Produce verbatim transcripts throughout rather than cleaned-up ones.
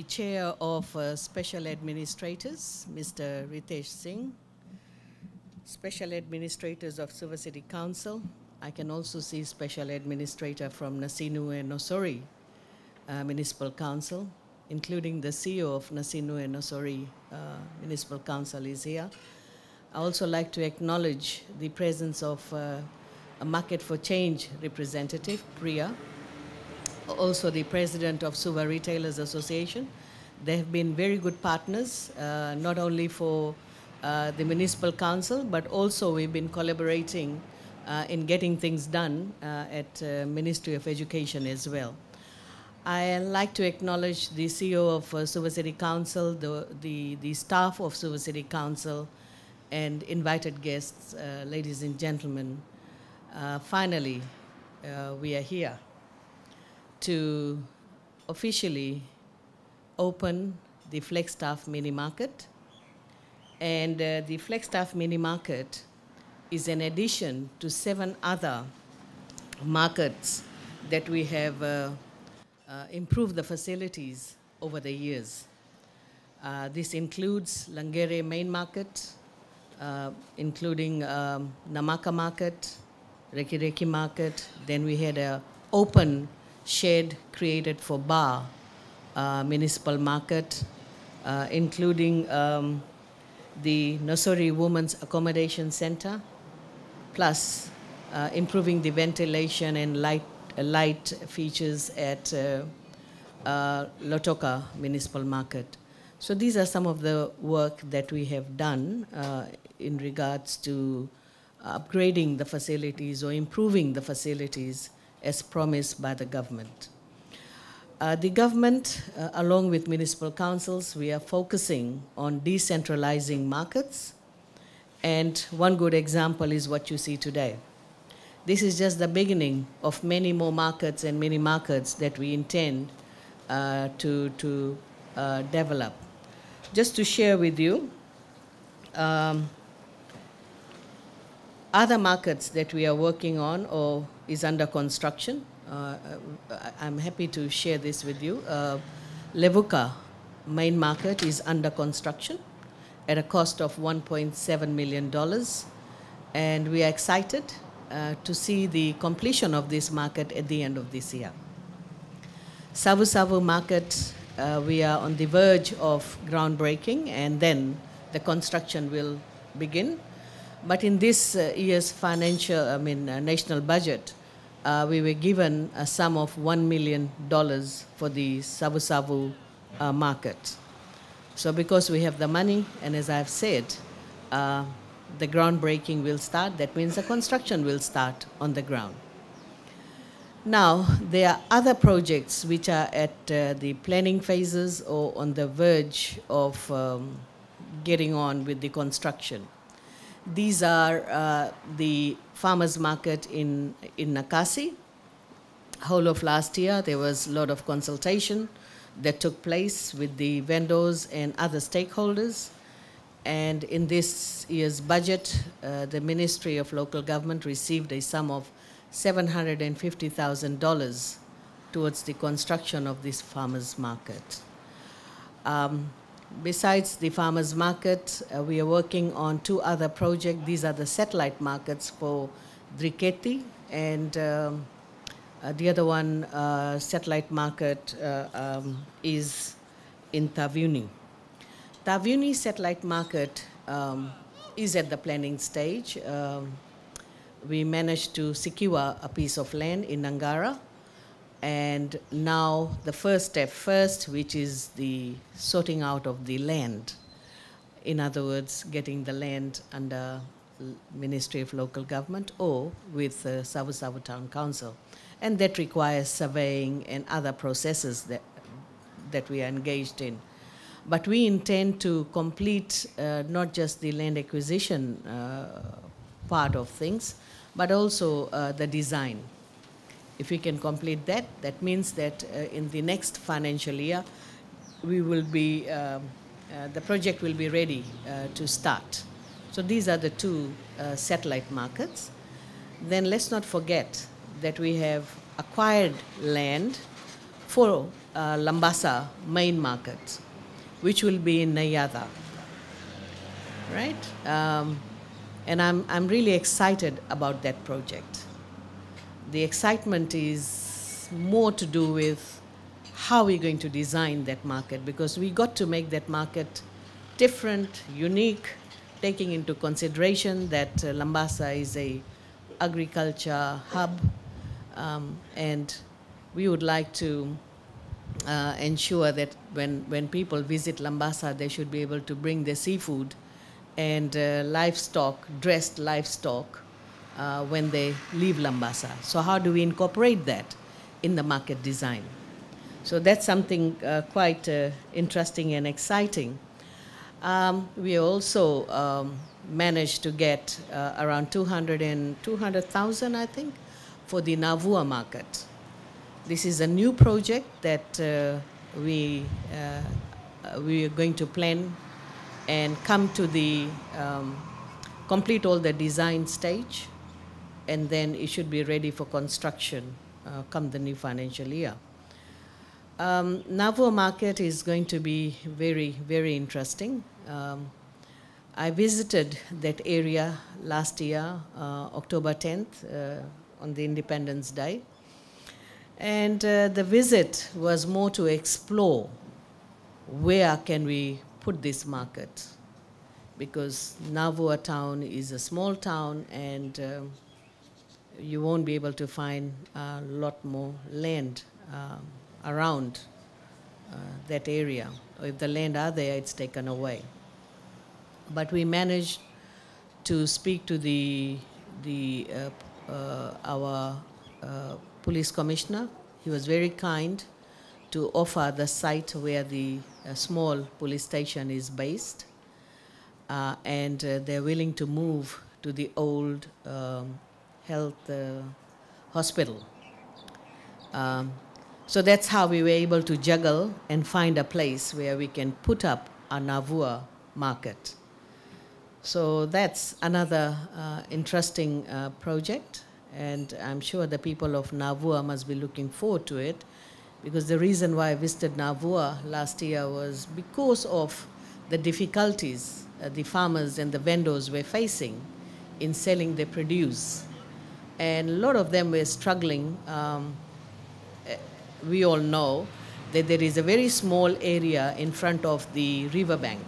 Chair of uh, Special Administrators, Mister Ritesh Singh, Special Administrators of Suva City Council. I can also see Special Administrator from Nasinu and Nosori uh, Municipal Council, including the C E O of Nasinu and Nosori uh, Municipal Council is here. I also like to acknowledge the presence of uh, a Market for Change representative, Priya, also the president of Suva Retailers Association. They have been very good partners, uh, not only for uh, the municipal council, but also we've been collaborating uh, in getting things done uh, at uh, Ministry of Education as well. I like to acknowledge the C E O of uh, Suva City Council, the, the, the staff of Suva City Council, and invited guests, uh, ladies and gentlemen. Uh, finally, uh, we are here to officially open the Flagstaff Mini Market. And uh, the Flagstaff Mini Market is an addition to seven other markets that we have uh, uh, improved the facilities over the years. Uh, this includes Langere Main Market, uh, including um, Namaka Market, Reki Reki Market. Then we had an open shed created for Bar uh, Municipal Market, uh, including um, the Nosori Women's Accommodation Center, plus uh, improving the ventilation and light, uh, light features at uh, uh, Lotoka Municipal Market. So these are some of the work that we have done uh, in regards to upgrading the facilities or improving the facilities as promised by the government. Uh, the government, uh, along with municipal councils, we are focusing on decentralizing markets. And one good example is what you see today. This is just the beginning of many more markets and mini markets that we intend uh, to, to uh, develop. Just to share with you, um, other markets that we are working on or is under construction, uh, I'm happy to share this with you. Uh, Levuka Main Market is under construction at a cost of one point seven million dollars. And we are excited uh, to see the completion of this market at the end of this year. Savu Savu Market, uh, we are on the verge of groundbreaking, and then the construction will begin. But in this uh, year's financial, I mean, uh, national budget, uh, we were given a sum of one million dollars for the Savu Savu uh, market. So because we have the money, and as I've said, uh, the groundbreaking will start. That means the construction will start on the ground. Now, there are other projects which are at uh, the planning phases or on the verge of um, getting on with the construction. These are uh, the farmers market in, in Nakasi. Whole of last year, there was a lot of consultation that took place with the vendors and other stakeholders. And in this year's budget, uh, the Ministry of Local Government received a sum of seven hundred fifty thousand dollars towards the construction of this farmers market. Um, Besides the farmers market, uh, we are working on two other projects. These are the satellite markets for Driketi, and um, uh, the other one, uh, satellite market, uh, um, is in Taveuni. Taveuni satellite market um, is at the planning stage. Um, we managed to secure a piece of land in Nangara. And now the first step first, which is the sorting out of the land. In other words, getting the land under Ministry of Local Government or with uh, Savu Savu Town Council. And that requires surveying and other processes that, that we are engaged in. But we intend to complete uh, not just the land acquisition uh, part of things, but also uh, the design. If we can complete that, that means that uh, in the next financial year, we will be, um, uh, the project will be ready uh, to start. So these are the two uh, satellite markets. Then let's not forget that we have acquired land for uh, Lambasa main market, which will be in Nayada, right? Um, and I'm, I'm really excited about that project. The excitement is more to do with how we're going to design that market, because we got to make that market different, unique, taking into consideration that uh, Lambasa is a agriculture hub, um, and we would like to uh, ensure that when, when people visit Lambasa, they should be able to bring their seafood and uh, livestock, dressed livestock, uh, when they leave Lambasa. So how do we incorporate that in the market design? So that's something uh, quite uh, interesting and exciting. Um, we also um, managed to get uh, around two hundred thousand, I think, for the Navua market. This is a new project that uh, we, uh, we are going to plan and come to the, um, complete all the design stage, and then it should be ready for construction uh, come the new financial year. Um, Navua market is going to be very, very interesting. Um, I visited that area last year, uh, October tenth, uh, on the Independence Day. And uh, the visit was more to explore where can we put this market, because Navua town is a small town, and um, you won't be able to find a lot more land um, around uh, that area. Or if the land are there, it's taken away. But we managed to speak to the, the, uh, uh, our uh, police commissioner. He was very kind to offer the site where the uh, small police station is based. Uh, and uh, they're willing to move to the old um, health uh, hospital. Um, so that's how we were able to juggle and find a place where we can put up a Navua market. So that's another uh, interesting uh, project, and I'm sure the people of Navua must be looking forward to it, because the reason why I visited Navua last year was because of the difficulties uh, the farmers and the vendors were facing in selling their produce. And a lot of them were struggling. Um, we all know that there is a very small area in front of the riverbank.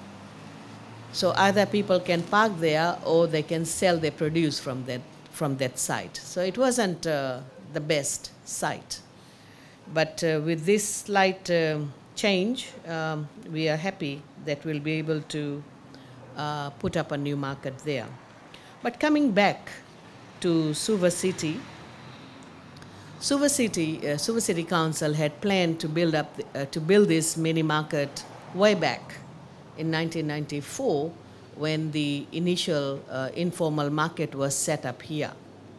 So either people can park there or they can sell their produce from that, from that site. So it wasn't uh, the best site. But uh, with this slight uh, change, um, we are happy that we'll be able to uh, put up a new market there. But coming back to Suva City, Suva City, uh, Suva City Council had planned to build up, the, uh, to build this mini market way back in nineteen ninety-four, when the initial uh, informal market was set up here.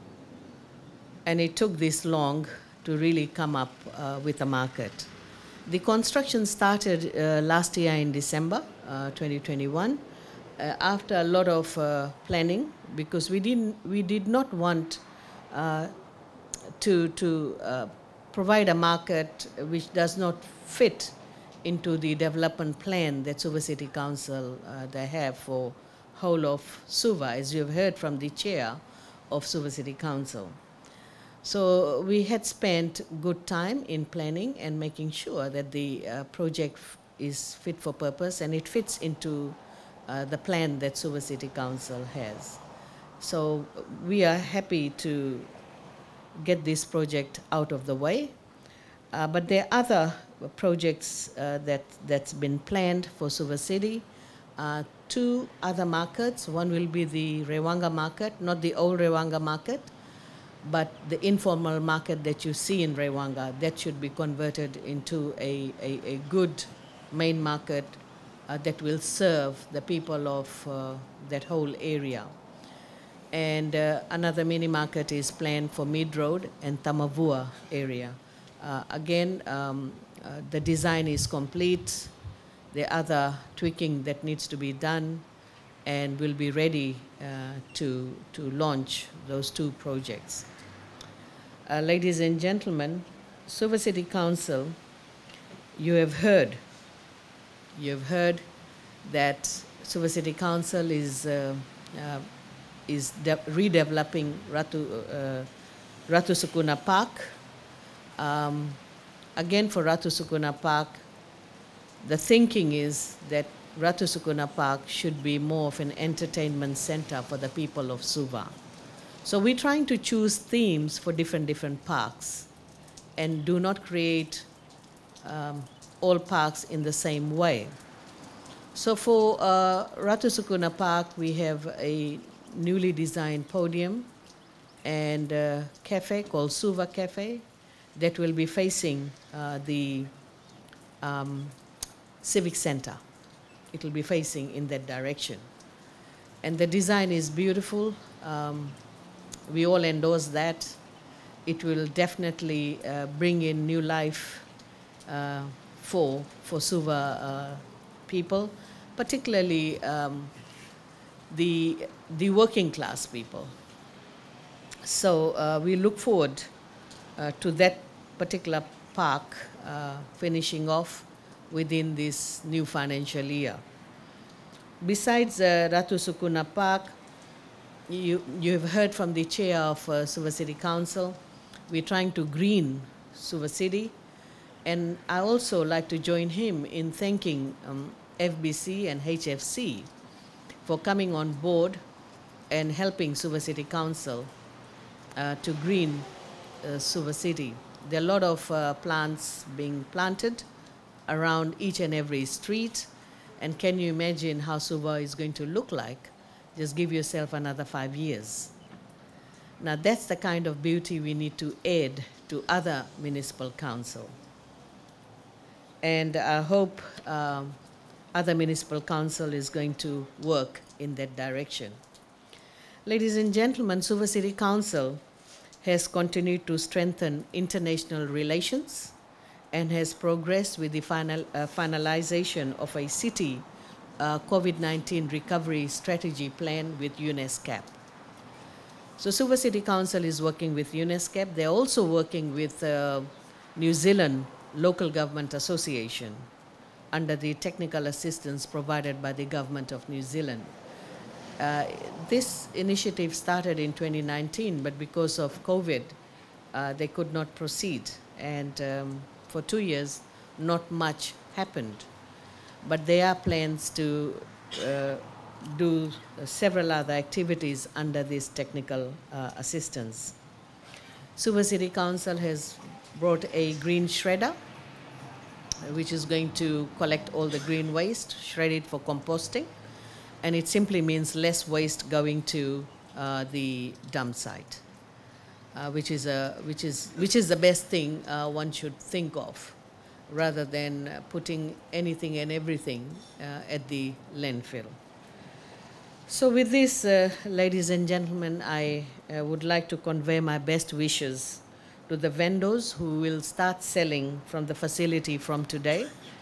And it took this long to really come up uh, with a market. The construction started uh, last year in December uh, twenty twenty-one, uh, after a lot of uh, planning, because we didn't, we did not want uh, to, to uh, provide a market which does not fit into the development plan that Suva City Council uh, they have for whole of Suva, as you have heard from the chair of Suva City Council. So we had spent good time in planning and making sure that the uh, project is fit for purpose and it fits into uh, the plan that Suva City Council has. So we are happy to get this project out of the way. Uh, but there are other projects uh, that, that's been planned for Suva City. Uh, two other markets. One will be the Rewanga market, not the old Rewanga market, but the informal market that you see in Rewanga. That should be converted into a, a, a good main market uh, that will serve the people of uh, that whole area. And uh, another mini market is planned for Mid Road and Tamavua area. Uh, again, um, uh, the design is complete. The other tweaking that needs to be done, and we'll be ready uh, to, to launch those two projects. Uh, ladies and gentlemen, Suva City Council, you have heard, you have heard that Suva City Council is, uh, uh, is redeveloping Ratu, uh, Ratu Sukuna Park. Um, again, for Ratu Sukuna Park, the thinking is that Ratu Sukuna Park should be more of an entertainment center for the people of Suva. So we're trying to choose themes for different, different parks and do not create um, all parks in the same way. So for uh, Ratu Sukuna Park, we have a newly designed podium and a cafe called Suva Cafe that will be facing uh, the um, Civic Center. It will be facing in that direction. And the design is beautiful. Um, we all endorse that. It will definitely uh, bring in new life uh, for, for Suva uh, people, particularly um, the, the working class people. So uh, we look forward uh, to that particular park uh, finishing off within this new financial year. Besides uh, Ratu Sukuna Park, you, you have heard from the chair of uh, Suva City Council, we're trying to green Suva City, and I also like to join him in thanking um, F B C and H F C for coming on board and helping Suva City Council uh, to green uh, Suva City. There are a lot of uh, plants being planted around each and every street, and can you imagine how Suva is going to look like? Just give yourself another five years. Now that's the kind of beauty we need to add to other municipal council. And I hope um, other municipal council is going to work in that direction. Ladies and gentlemen, Suva City Council has continued to strengthen international relations and has progressed with the final, uh, finalization of a city uh, COVID nineteen recovery strategy plan with UNESCAP. So Suva City Council is working with UNESCAP. They're also working with uh, New Zealand Local Government Association under the technical assistance provided by the Government of New Zealand. Uh, this initiative started in twenty nineteen, but because of COVID, uh, they could not proceed. And um, for two years, not much happened. But there are plans to uh, do uh, several other activities under this technical uh, assistance. Suva City Council has brought a green shredder, which is going to collect all the green waste, shred it for composting, and it simply means less waste going to uh, the dump site, uh, which is a which is which is the best thing uh, one should think of, rather than uh, putting anything and everything uh, at the landfill. So with this, uh, ladies and gentlemen, I uh, would like to convey my best wishes to the vendors who will start selling from the facility from today.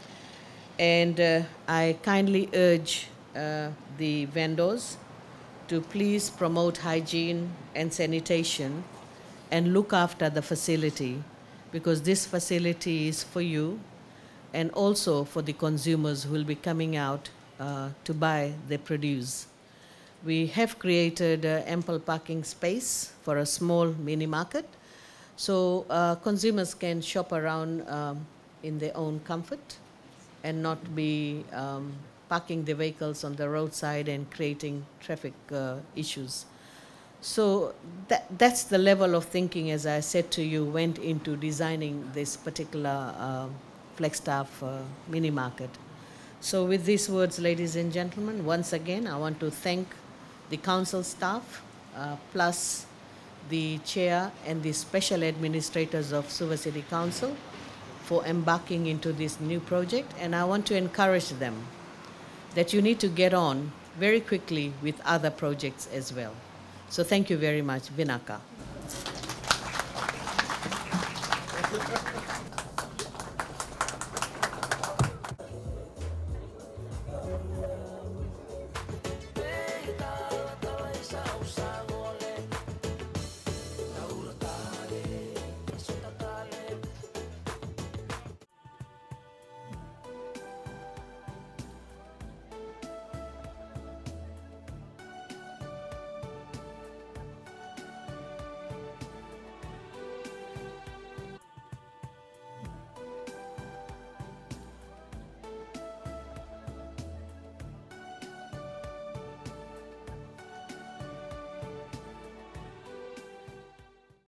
And uh, I kindly urge uh, the vendors to please promote hygiene and sanitation and look after the facility, because this facility is for you and also for the consumers who will be coming out uh, to buy the produce. We have created uh, ample parking space for a small mini market, so uh, consumers can shop around um, in their own comfort and not be um, parking the vehicles on the roadside and creating traffic uh, issues. So that, that's the level of thinking, as I said to you, went into designing this particular uh, Flagstaff uh, mini market. So with these words, ladies and gentlemen, once again, I want to thank the council staff, uh, plus the chair and the special administrators of Suva City Council for embarking into this new project. And I want to encourage them that you need to get on very quickly with other projects as well. So thank you very much. Vinaka.